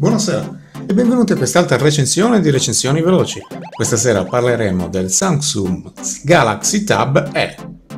Buonasera e benvenuti a quest'altra recensione di recensioni veloci. Questa sera parleremo del Samsung Galaxy Tab E.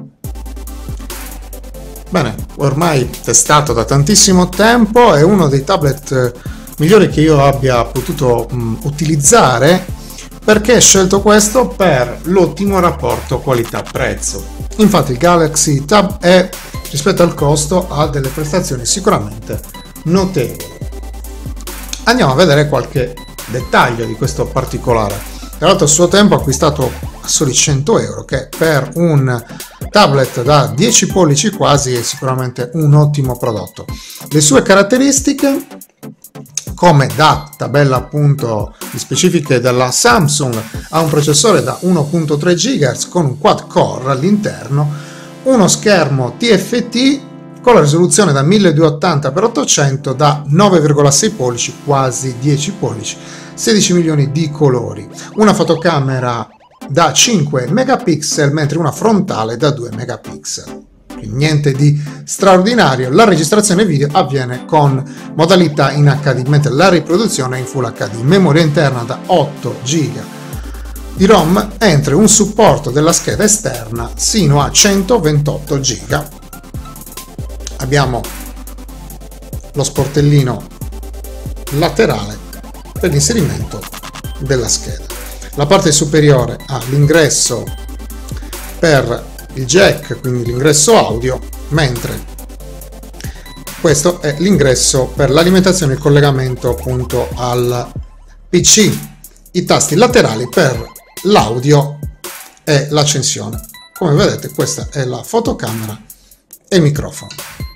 Bene, ormai testato da tantissimo tempo, è uno dei tablet migliori che io abbia potuto utilizzare, perché ho scelto questo per l'ottimo rapporto qualità-prezzo. Infatti il Galaxy Tab E rispetto al costo ha delle prestazioni sicuramente notevoli. Andiamo a vedere qualche dettaglio di questo particolare. Tra l'altro a suo tempo ho acquistato a soli 100 euro, che per un tablet da 10 pollici quasi è sicuramente un ottimo prodotto. Le sue caratteristiche, come da tabella appunto di specifiche della Samsung, ha un processore da 1.3 GHz con un quad core all'interno, uno schermo TFT con la risoluzione da 1280x800 da 9,6 pollici, quasi 10 pollici, 16 milioni di colori, una fotocamera da 5 megapixel mentre una frontale da 2 megapixel. Niente di straordinario. La registrazione video avviene con modalità in HD, mentre la riproduzione è in Full HD. Memoria interna da 8 GB di ROM, mentre un supporto della scheda esterna sino a 128 GB. Abbiamo lo sportellino laterale per l'inserimento della scheda. La parte superiore ha l'ingresso per il jack, quindi l'ingresso audio, mentre questo è l'ingresso per l'alimentazione e il collegamento appunto al PC. I tasti laterali per l'audio e l'accensione. Come vedete, questa è la fotocamera e il microfono.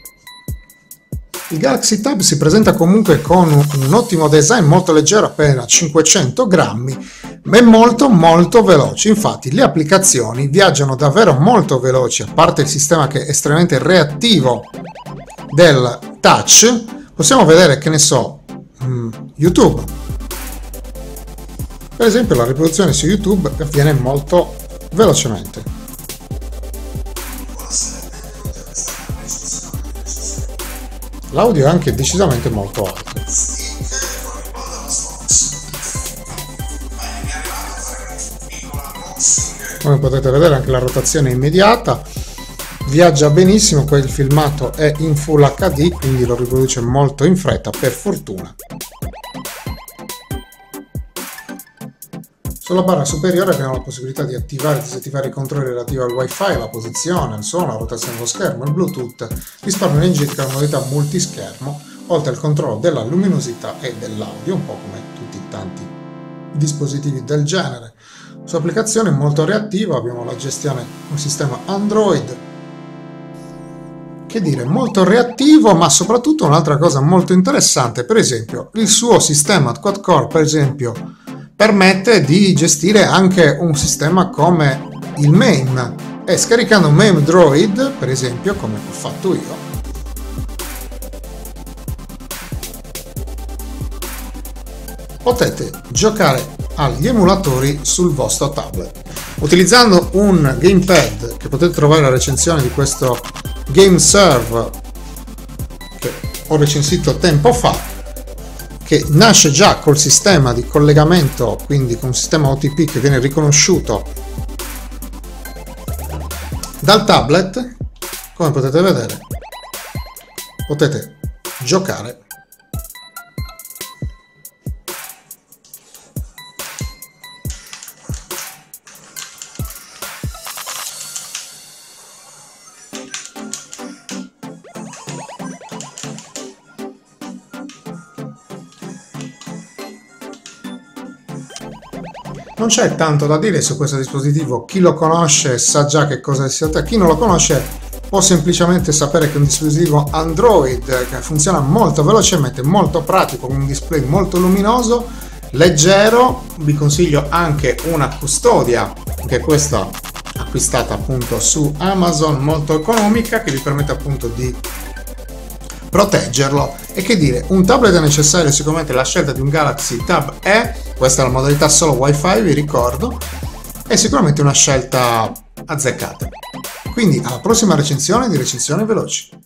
Il Galaxy Tab si presenta comunque con un ottimo design, molto leggero, appena 500 grammi, ma è molto veloce. Infatti le applicazioni viaggiano davvero molto veloci, a parte il sistema che è estremamente reattivo del touch. Possiamo vedere, che ne so, YouTube. Per esempio la riproduzione su YouTube avviene molto velocemente. L'audio è anche decisamente molto alto. Come potete vedere, anche la rotazione è immediata, viaggia benissimo, poi il filmato è in Full HD, quindi lo riproduce molto in fretta, per fortuna. Sulla barra superiore abbiamo la possibilità di attivare e disattivare i controlli relativi al wifi, la posizione, il suono, la rotazione dello schermo, il bluetooth, risparmio energetico, la modalità multischermo, oltre al controllo della luminosità e dell'audio, un po' come tutti i tanti dispositivi del genere. Su applicazione molto reattiva abbiamo la gestione un sistema Android, che dire, molto reattivo, ma soprattutto un'altra cosa molto interessante, per esempio il suo sistema quad core, per esempio, permette di gestire anche un sistema come il MAME, e scaricando un MAME Droid, per esempio, come ho fatto io, potete giocare agli emulatori sul vostro tablet. Utilizzando un gamepad che potete trovare alla recensione di questo GameServe che ho recensito tempo fa, che nasce già col sistema di collegamento, quindi con un sistema OTP che viene riconosciuto dal tablet, come potete vedere, potete giocare Non c'è tanto da dire su questo dispositivo. Chi lo conosce sa già che cosa si tratta, chi non lo conosce può semplicemente sapere che è un dispositivo Android che funziona molto velocemente, molto pratico, con un display molto luminoso, leggero. Vi consiglio anche una custodia, che questa acquistata appunto su Amazon, molto economica, che vi permette appunto di proteggerlo. E che dire, un tablet è necessario sicuramente. La scelta di un Galaxy Tab E, questa è la modalità solo wifi, vi ricordo, è sicuramente una scelta azzeccata. Quindi alla prossima recensione di Recensioni Veloci.